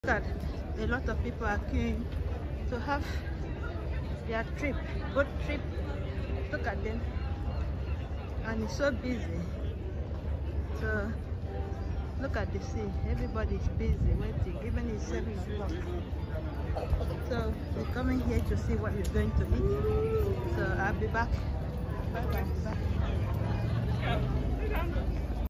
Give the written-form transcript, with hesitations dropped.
Look at a lot of people are queuing to have their trip, boat trip. Look at them, and it's so busy. So look at the sea, everybody's busy waiting, even it's 7 o'clock. So we're coming here to see what we're going to eat. So I'll be back. Bye bye.